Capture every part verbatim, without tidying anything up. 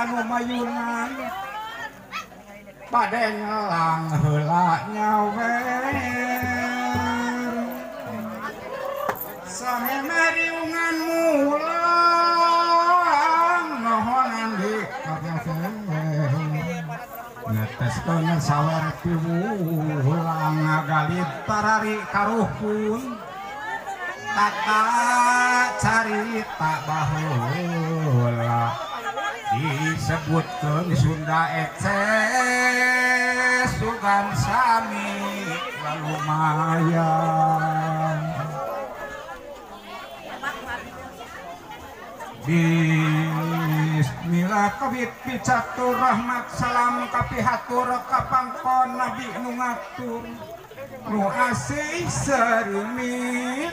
anu mayunan pada nyelang heula nyawer sameme riungan mulang nohonan di ngeteskeun sawer piwulang ngagalit tarari karuhun tata carita baheula disebutkeun Sunda ece sugan sami lumayan Bismillah kabit picatur rahmat salam kapihatur kapangkon nabi nu ngatur nu asih serimit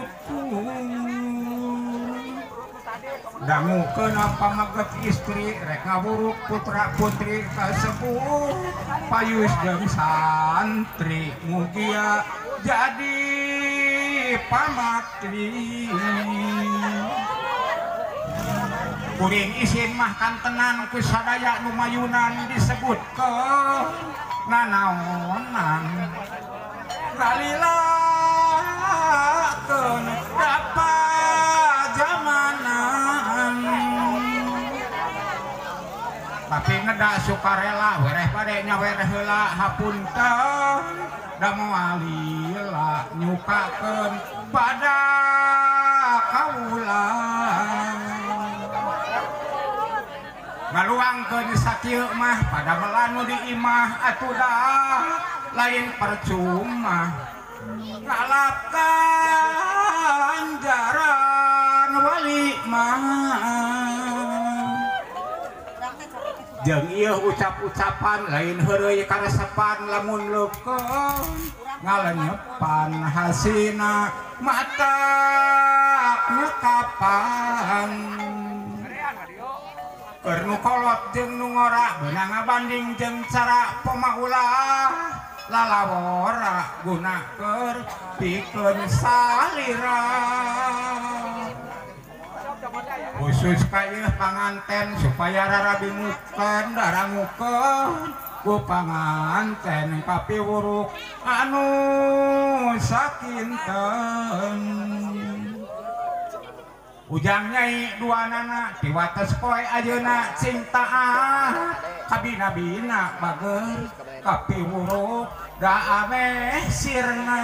tutung dangu kenapa maget istri rek ngaburuk putra putri kasepuh payus jeung santri mugia jadi pamatri kuring isin mah kantenan ku sadaya nu mayunan disebut ke nanaonan galilakeun dapa zamanan tapi ngeda sukarela wereh bade nyawer heula hapunten da moal lila nyukakeun pada kaula ngaluangkeun sakieu mah pada melanu di imah atuh dah lain percuma ngalapkan jaran wali mah jeung ieu ucap-ucapan lain heureuy karesepan lamun leukeun ngalenyepan hasina mata kapan keur nu kolot jeung nu ngora beunang ngabanding jeung cara pemaulah lalawora guna keur pikeun salira khusus ka ieu panganten supaya rarabingutkeun darangukeun ku panganten kapiwuruk anu sakinten ujang nyai dua nana tiwates poe ajeuna cintaan kabina-bina bager kapiwuruk da ameh sirna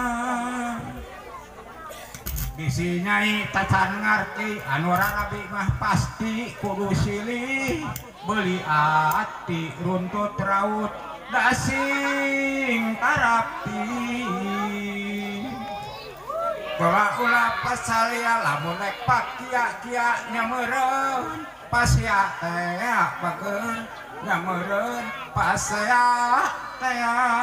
bisi nyai tacan ngarti anu rarabi mah pasti kudu silih beuli ati runtut raut da sing tarapi Kala ulah pasalia lamun rek pakia-kia nyameureun pasya teh bageun nyameureun pasya teh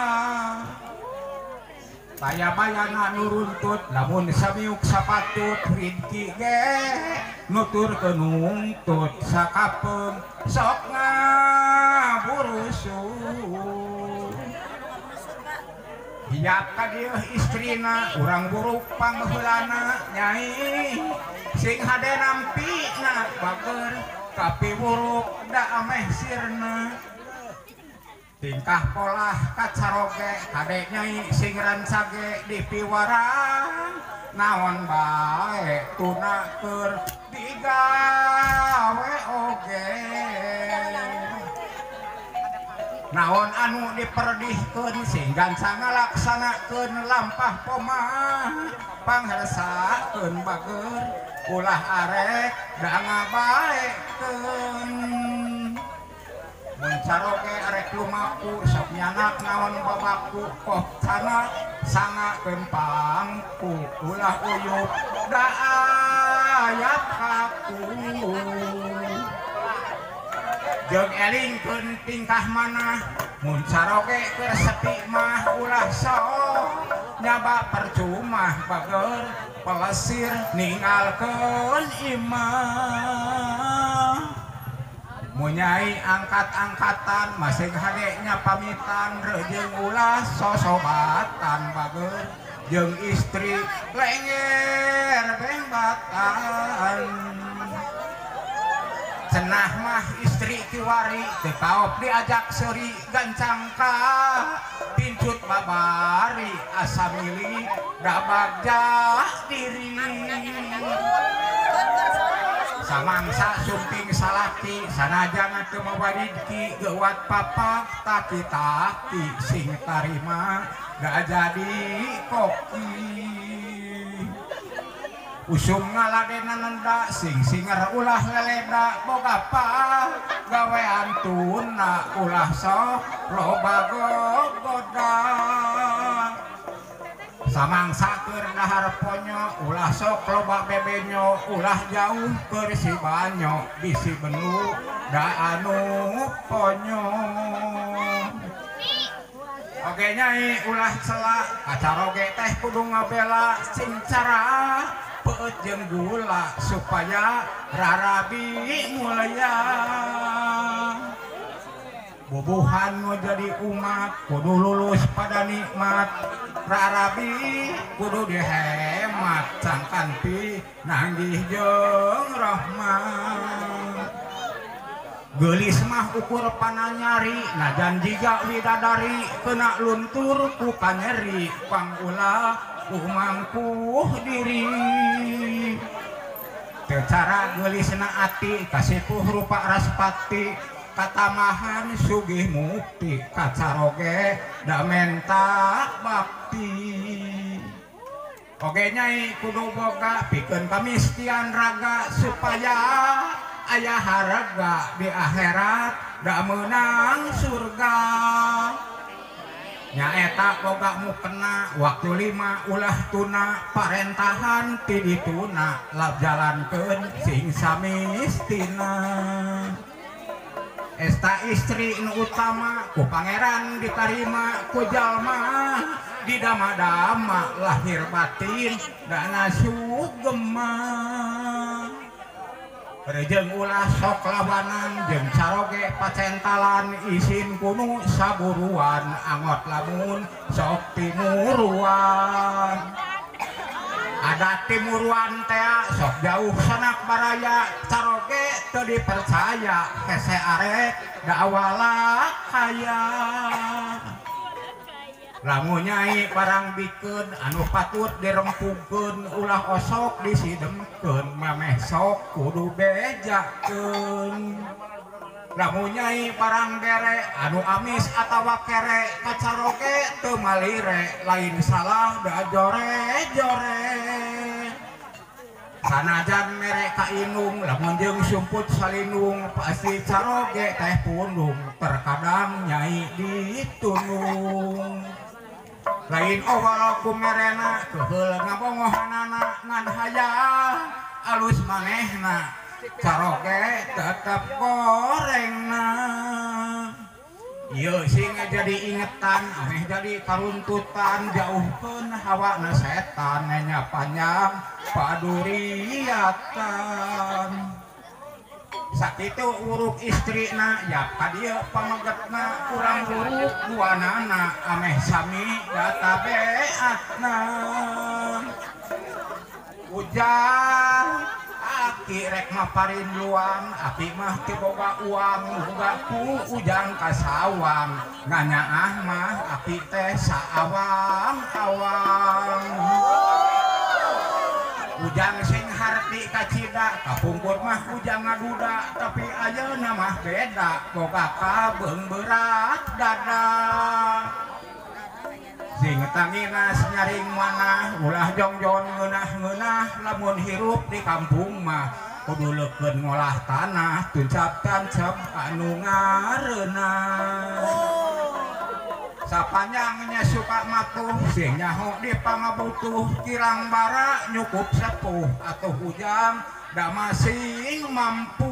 baya-bayana nu runtut lamun samiuk sapatut rinki ge nuturkeun nuntut sakapeung sok ngaburusuh hiap ka dieu istrina urang buruk pangheulana nyai sing hade nampina bager kapiwuruk da ameh sirna tingkah polah kacaroge hade nyai sing rancage dipiwarang naon bae tunakeun digawe oge naon anu diperdihkeun sing gansang ngalaksanakeun lampah pomah pangharsakeun bager ulah arek da ngabaekeun mun caroge arek lumaku sok nyanak naon babaku koh sana sangakeun pangku ulah uyup da ayat kaku jeung elingkeun tingkah manah mun saroge keur sepi mah ulah sok nyaba percuma bager pelesir ninggalkeun imah mun nyai angkat-angkatan masih hadenya pamitan jeung ulah sosobatan bager jeung istri lenger bengbatan cenah mah istri kiwari tekaop diajak seri gancangka pincut babari asa milih da bagja diri samangsa sumping salaki sanajan teu mawadidki geuwat papak taki-taki sing tarima da jadi koki usum ngaladenan nenda sing singer ulah leleda boga pa gawean tuna ulah sok loba gogoda samangsa keur dahar ponyo ulah sok loba bebenyo ulah jauh keur si banyo bisi benu da anu ponyo oge nyai ulah celak kacaroge teh kudu ngabela sing cara peut jeung gula supaya rarabi mulia bubuhan mau jadi umat kudu lulus pada nikmat rarabi kudu dihemat cangkan pi nanggih jeung rahmat gelis mah ukur pananyari najan jiga widadari kena luntur ku kanyeri pangulah umangkuh diri cara gelisna ati kasipuh rupa raspati katamahan sugih mukti kacaroge da menta bakti oge nyai kudu boga pikeun kamistian raga supaya aya haraga di akhirat da meunang surga nyaeta boga mukena waktu lima ulah tuna parentahan ti dituna lab jalankeun sing samistina esta istri nu utama ku pangeran ditarima ku jalma di dama-dama lahir batin dana sugema rejeng ulah sok lawanan jeung caroge pacentalan isin kunu saburuan angot lamun sok timuruan ada timuruan teh sok jauh sanak baraya caroge teu dipercaya hese arek da awala kaya lamun nyai barang bikeun anu patut dirempukeun ulah osok disidemkeun mameh sok kudu bejakeun lamun nyai barang bere anu amis atawa kere kacaroge teu malire lain salah da jore-jore sanajan mere kainung lamun jeung sumput salinung pasti caroge teh pundung terkadang nyai ditunung lain owal kumerena keheul ngabongohanana ngan hayang alus manehna caroge tetep gorengna ieu sing jadi ingetan aneh jadi karuntutan jauhkeun hawana setan nya panjang paduriatan sakitu uruk istrina ya kadieu pamegetna urang uruk duanana ameh sami data beatna ujang aki rek maparin luang api mah teu boga uang boga ku ujang kasawang nganyaah mah api teh saawang-awang ujang sing harti kacida kapungkur mah ujang ngaduda tapi ayeuna mah beda boga kabeung berat dada sing tanginas nyaring manah ulah jongjon ngeunah-ngeunah lamun hirup di kampung mah kudu leukeun ngolah tanah tuncap-tancap anu ngareunah sapanjangnya suka matuh sing nyaho di pangabutuh kirang bara nyukup sepuh atuh ujang da masing mampu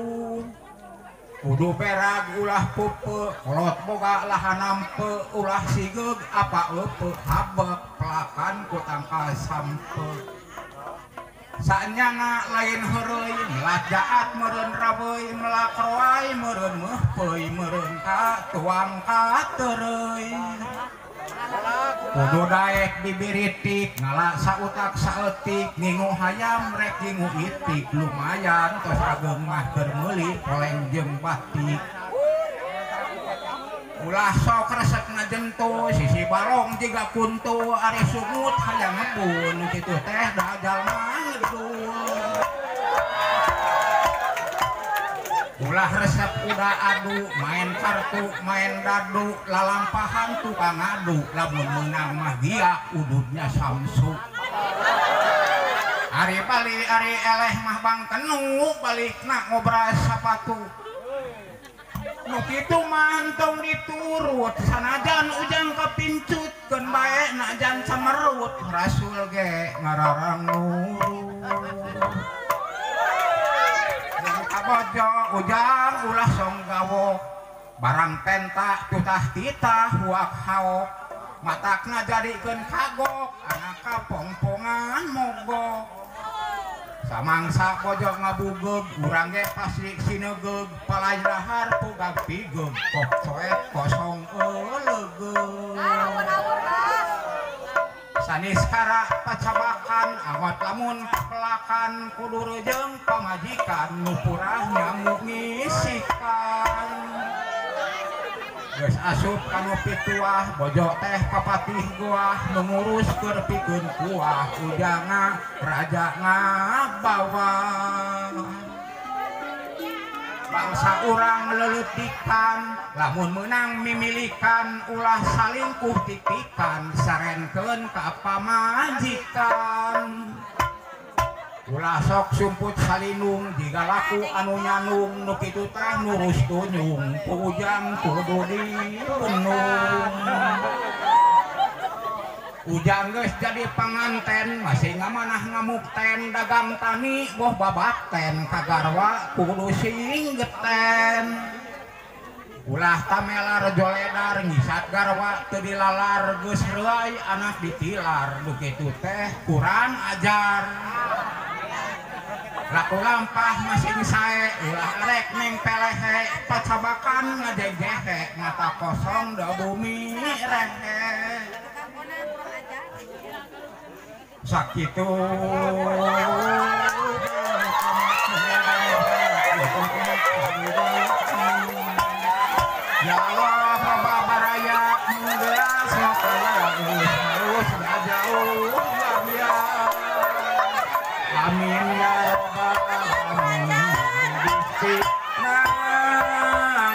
kudu perag ulah pupe kolot boga lahan ampe ulah sigeg apa eupe habek pelakan ku tangka sampe sanyana lain heureuy melat jaat meureun rabeuy melak roai meureun meuh peuy meureun ka tuang ka teureui kudu daek dibiritik ngalak sautak saeutik ngingu hayam rek ngingu itik lumayan tos ageng mah keur meuli poleng jeung batik ulah sok resep ngajentu sisi balong jiga kuntu ari sungut hayang ngebun kitu teh dajal mah ngedul ulah resep udah adu main kartu main dadu lalampahan tukang adu lamun menang mah dia udutnya samsu ari bali ari eleh mah bang kenu balik nak ngobras sapatu nu kitu mah entong diturut sanajan ujang kepincut keun bae najan samerut rasul ge ngararang nurut bojo ujang ulah songgawo barang penta tutah titah huak haok matakna jadikeun kagok anak kapongpongan mogok samangsa bojo ngabugeg urang ge pasti sinegeg palai dahar pugag pigeg kok coet kosong euleugeg sanis kara pacabakan angot lamun pelakan kudu reujeng pamajikan nu purah nyamuk ngisikan geus asup kanu pituah bojo teh papatih goah mengurus keur pikeun kuah ujangna raja ngabawah bangsa urang leletikan lamun menang mimilikan ulah salingkuh tipikan sarenkeun ka pamajikan ulah sok sumput salinung jiga laku anu nyanung nu kitu teh nurus tunyung ujang kudu diunung ujang geus jadi panganten masih ngamanah ngamukten dagang tani boh babakten kagarwa kudu singgeten ulah tamelar joledar ngisat garwa teu dilalar geus reuy anak ditilar nu kitu teh kurang ajar laku lampah masing sae ulah rek neng pelehe pacabakan ngajegehe mata kosong da bumi rehe sakitu ya Allah Rabba baraya menggelas harus jauh ya amin ya Rabbal alamin gusti nang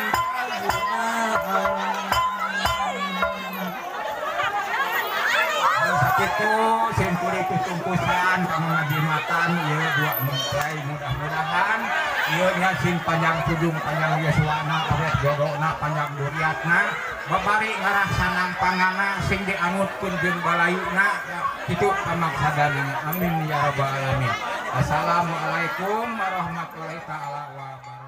sakitu simpul itu tumpusan kamu ngajimatan ieu dua mentrai mudah-mudahan ieu nya sing panjang tudung panjang yuswana awet jodona panjang duriatna babari ngarahsanang pangana sing diangutkeun jeung balayuna kitu pamaksadana amin ya rabbal alamin. Assalamualaikum warahmatullahi taala wabarakatuh.